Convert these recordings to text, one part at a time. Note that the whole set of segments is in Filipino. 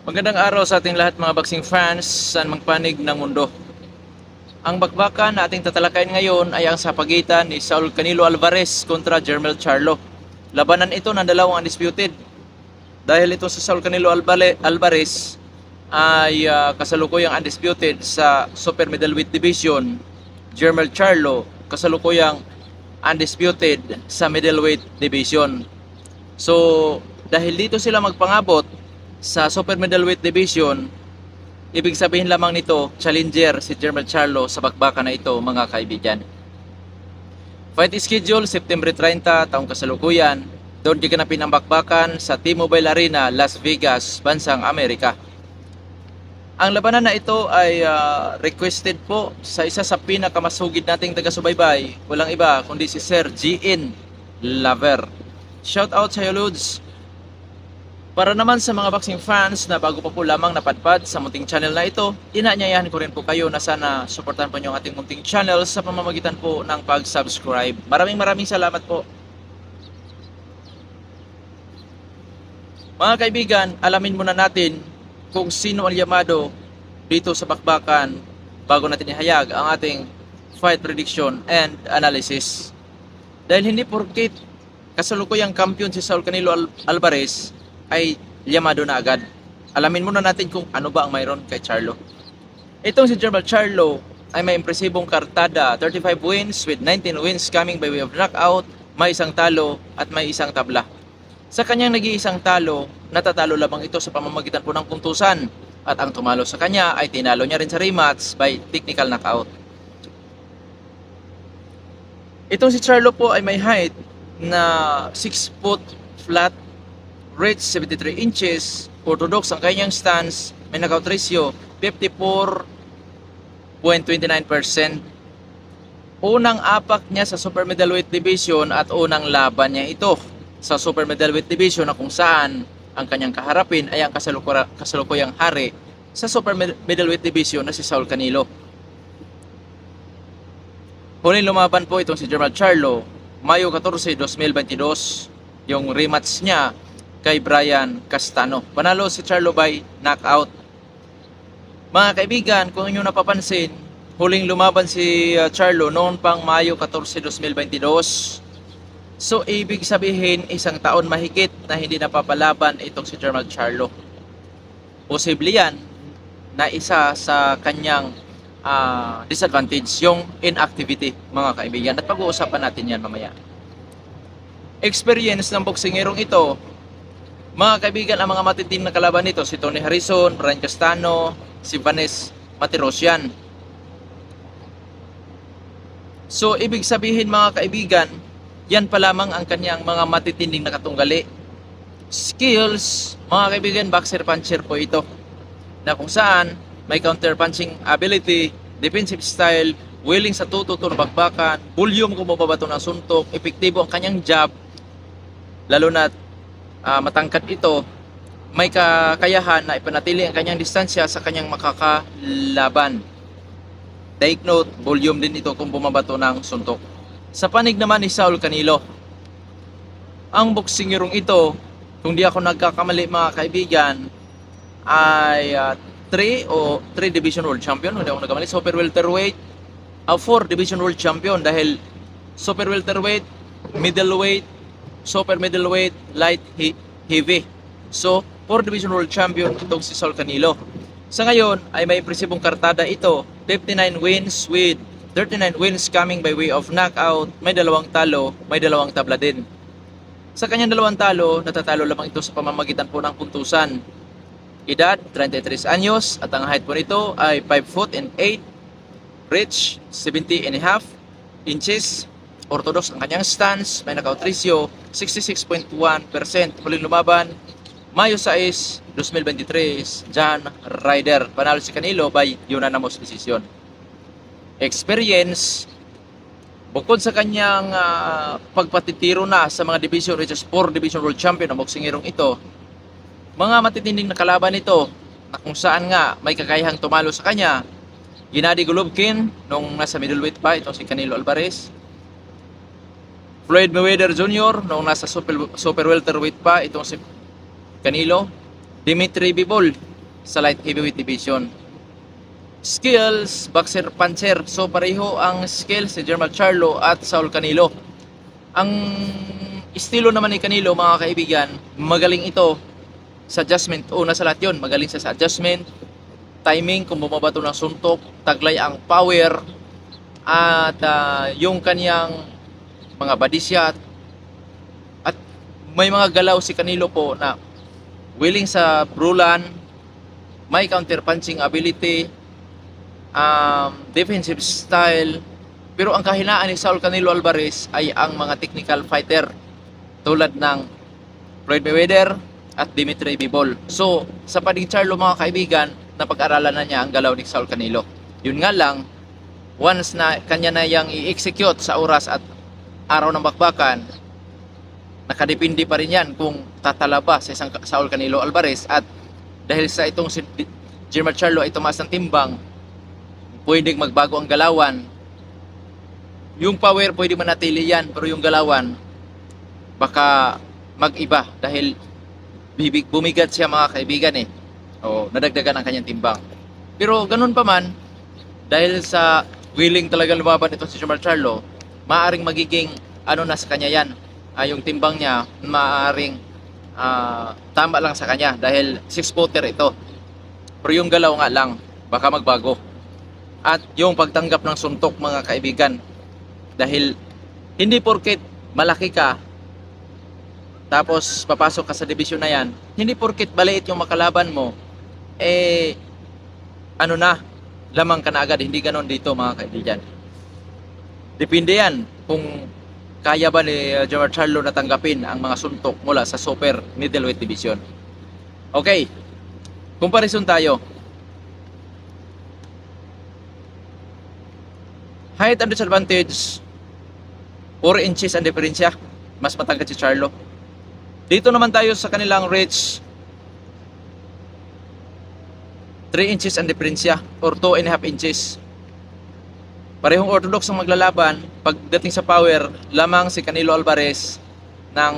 Magandang araw sa ating lahat mga boxing fans saan mang panig ng mundo. Ang bakbakan na ating tatalakayin ngayon ay ang sa pagitan ni Saul Canelo Alvarez kontra Jermell Charlo. Labanan ito ng dalawang undisputed. Dahil ito sa Saul Canelo Alvarez ay kasalukuyang undisputed sa super middleweight division. Jermell Charlo kasalukuyang undisputed sa middleweight division. So dahil dito sila magpangabot sa super middleweight division, ibig sabihin lamang nito, challenger si Jermell Charlo sa bakbakan na ito mga kaibigan. Fight schedule September 30 taong kasalukuyan. Doon giganapin ang bakbakan sa T-Mobile Arena, Las Vegas, bansang Amerika. Ang labanan na ito ay requested po sa isa sa pinakamasugid nating taga-subaybay, walang iba kundi si Sir GN Lover. Shout out sa iyo, Lods. Para naman sa mga boxing fans na bago pa po lamang napadpad sa munting channel na ito, inaanyayahan ko rin po kayo na sana suportahan po nyo ang ating munting channel sa pamamagitan po ng pag-subscribe. Maraming salamat po. Mga kaibigan, alamin muna natin kung sino ang yamado dito sa bakbakan bago natin ihayag ang ating fight prediction and analysis. Dahil hindi porkit kasalukuyang kampiyon si Saul Canelo Alvarez ay yamado na agad. Alamin muna natin kung ano ba ang mayroon kay Charlo. Itong si Jermell Charlo ay may impresibong kartada, 35 wins with 19 wins coming by way of knockout, may isang talo at may isang tabla. Sa kanyang nag-iisang talo, natatalo lamang ito sa pamamagitan po ng puntusan at ang tumalo sa kanya ay tinalo niya rin sa rematch by technical knockout. Itong si Charlo po ay may height na 6 foot flat, reach 73 inches, orthodox ang kanyang stance, may knockout ratio 54.29%. Unang apak niya sa super middleweight division at unang laban niya ito sa super middleweight division na kung saan ang kanyang kaharapin ay ang kasalukuyang hari sa super middleweight division na si Saul Canelo. Huling lumaban po itong si Jermell Charlo Mayo 14, 2022, yung rematch niya kay Brian Castano. Panalo si Charlo by knockout. Mga kaibigan, kung inyo napapansin, huling lumaban si Charlo noon pang Mayo 14, 2022. So ibig sabihin isang taon mahigit na hindi napapalaban itong si Jermell Charlo. Posible yan na isa sa kanyang disadvantage, yung inactivity mga kaibigan. At pag-uusapan natin yan mamaya. Experience ng boksingerong ito, mga kaibigan, ang mga matitinding na kalaban nito, si Tony Harrison, Brian Castano, si Vanes Matirosyan. So, ibig sabihin mga kaibigan, yan pa lamang ang kanyang mga matitinding na katunggali. Skills, mga kaibigan, boxer-puncher po ito. Na kung saan, may counter-punching ability, defensive style, willing sa tututo na bakbakan, volume kung mababato ng suntok, epektibo ang kanyang jab, lalo na matangkad ito, may kakayahan na ipanatili ang kanyang distansya sa kanyang makakalaban. Take note, volume din ito kung bumabato ng suntok. Sa panig naman ni Saul Canelo, ang boksingerong ito, kung di ako nagkakamali mga kaibigan, ay 3 division world champion, hindi ako nagkamali, super welterweight, 4 division world champion dahil super welterweight, middleweight, super middleweight, light heavy. So, 4 division world champion itong si Saul Canelo. Sa ngayon ay may impresibong kartada ito, 59 wins with 39 wins coming by way of knockout, may dalawang talo, may dalawang tabla din. Sa kanyang dalawang talo, natatalo lamang ito sa pamamagitan po ng puntusan. Edad, 33 anyos at ang height po nito ay 5 foot and 8, reach 70 and a half inches, orthodox ang kanyang stance, may knockout ratio 66.1%. Huling lumaban Mayo 6, 2023, John Ryder. Panalo si Canelo by unanimous decision. Experience, bukod sa kanyang pagpatitiro na sa mga division, which is 4 division world champion ang boksingerong ito, mga matitinding na kalaban nito na kung saan nga may kakayahang tumalo sa kanya, Gennady Golovkin nung nasa middleweight pa itong si Canelo Alvarez, Floyd Mayweather Jr. noong nasa super welterweight pa itong si Canelo, Dimitri Bivol sa light heavyweight division. Skills, boxer puncher. So pareho ang skills si Jermall Charlo at Saul Canelo. Ang estilo naman ni Canelo, mga kaibigan, magaling ito sa adjustment. Una sa lahat yun, magaling siya sa adjustment, timing, kung bumabato ng suntok, taglay ang power, at yung kanyang mga body shot. At may mga galaw si Canelo po na willing sa brulan, may counter punching ability, defensive style. Pero ang kahinaan ni Saul Canelo Alvarez ay ang mga technical fighter tulad ng Floyd Mayweather at Dimitri Bivol. So sa Pading Charlo, mga kaibigan, napag-aralan na niya ang galaw ni Saul Canelo. Yun nga lang, once na kanya na yang i-execute sa oras at araw ng bakbakan, nakadepende pa rin yan kung tatalaba sa isang Saul Canelo Alvarez. At dahil sa itong si Jermall Charlo ay tumaas ng timbang, pwedeng magbago ang galawan. Yung power pwede manatili yan, pero yung galawan baka mag-iba dahil bumigat siya, mga kaibigan eh. O nadagdagan ang kanyang timbang. Pero ganun pa man, dahil sa willing talaga lumaban ito si Jermall Charlo, maaring magiging ano na sa kanya yan. Yung timbang niya maaring tama lang sa kanya dahil 6-footer ito. Pero yung galaw nga lang, baka magbago. At yung pagtanggap ng suntok, mga kaibigan, dahil hindi porket malaki ka tapos papasok ka sa division na yan, hindi porket maliit yung makalaban mo, ano na, lamang ka na agad. Hindi ganon dito, mga kaibigan. Depende yan kung kaya ba ni Jermall Charlo na tanggapin ang mga suntok mula sa super middleweight division. Okay, comparison tayo. Height and disadvantage, 4 inches ang diferensya. Mas matangkad si Charlo. Dito naman tayo sa kanilang reach, 3 inches ang diferensya or 2.5 inches. Parehong orthodox ang maglalaban. Pagdating sa power, lamang si Canelo Alvarez ng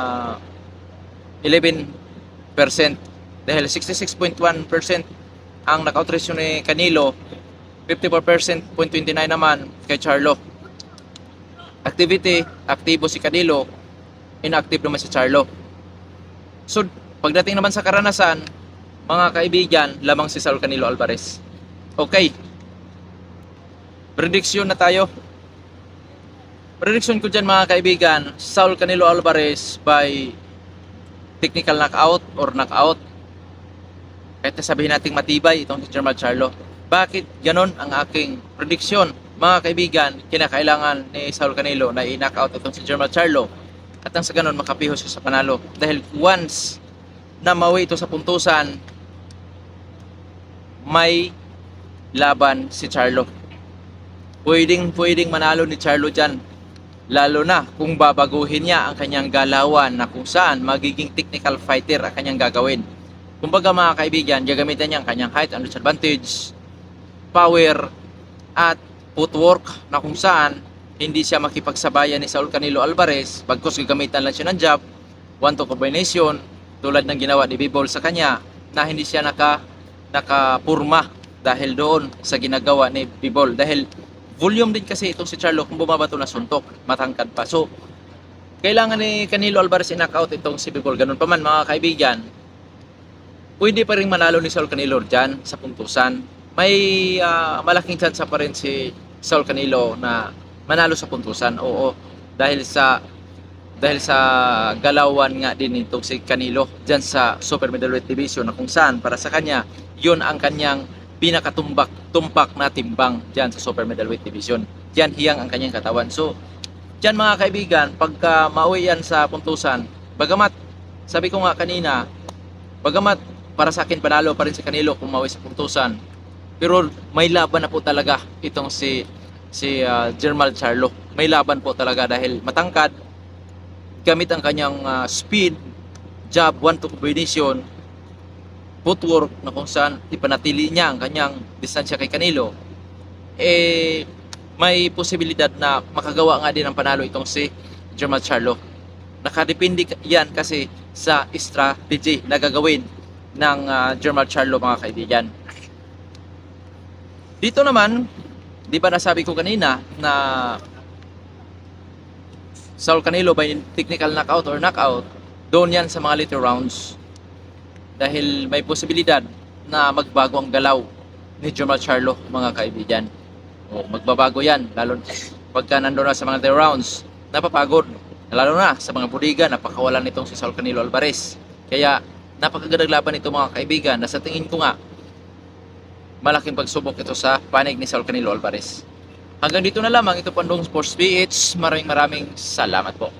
11% dahil 66.1% ang knockout ratio ni Canelo, 54.29 naman kay Charlo. Activity, aktibo si Canelo, inactive naman si Charlo. So pagdating naman sa karanasan, mga kaibigan, lamang si Saul Canelo Alvarez. Okay, prediction na tayo. Prediction ko dyan, mga kaibigan, Saul Canelo Alvarez by technical knockout or knockout. Kahit sabihin natin matibay itong si Jermall Charlo. Bakit ganon ang aking prediction? Mga kaibigan, kinakailangan ni Saul Canelo na i-knockout itong si Jermall Charlo at nang sa ganon makapiho siya sa panalo. Dahil once na mawi ito sa puntusan, may laban si Charlo. Pwedeng manalo ni Charlo dyan, lalo na kung babaguhin niya ang kanyang galawan na kung saan magiging technical fighter ang kanyang gagawin. Kumbaga, mga kaibigan, gagamitan niya ang kanyang height and disadvantage, power at footwork na kung saan hindi siya makipagsabayan ni Saul Canelo Alvarez, bagkus gagamitan lang siya ng jab, 1-2 combination tulad ng ginawa ni Bivol sa kanya, na hindi siya nakapurma dahil doon sa ginagawa ni Bivol. Dahil volume din kasi itong si Charlo, kung bumabato na suntok, matangkad pa. So kailangan ni Canelo Alvarez i-knockout itong si Bivol. Ganun pa man, mga kaibigan, pwede pa rin manalo ni Saul Canelo dyan sa puntusan. May malaking chance pa rin si Saul Canelo na manalo sa puntusan. Oo, dahil sa galawan nga din itong si Canelo dyan sa super middleweight division, na kung saan para sa kanya yun ang kanyang tumpak na timbang dyan sa super middleweight division. Dyan hiyang ang kanyang katawan. So dyan, mga kaibigan, pagka mauwi yan sa puntusan, bagamat sabi ko nga kanina, bagamat para sa akin panalo pa rin si Canelo kung mauwi sa puntusan, pero may laban na po talaga itong si Jermall Charlo. May laban po talaga dahil matangkad, gamit ang kanyang speed, jab, 1-2 combination, footwork na kung saan ipanatili niya ang kanyang distansya kay Canelo, may posibilidad na makagawa nga din ng panalo itong si Jermall Charlo. Nakadepende yan kasi sa strategy na gagawin ng Jermall Charlo mga kaibigan. Dito naman, di ba nasabi ko kanina na Saul Canelo by technical knockout or knockout, doon yan sa mga later rounds. Dahil may posibilidad na magbago ang galaw ni Jermall Charlo mga kaibigan. O magbabago yan, lalo pagka nandun na sa mga later rounds, napapagod. Lalo na sa mga budiga, napakawalan nitong si Saul Canelo Alvarez. Kaya napakagandang laban ito mga kaibigan na sa tingin ko nga, malaking pagsubok ito sa panig ni Saul Canelo Alvarez. Hanggang dito na lamang, ito Pandong Sports PH. Maraming salamat po.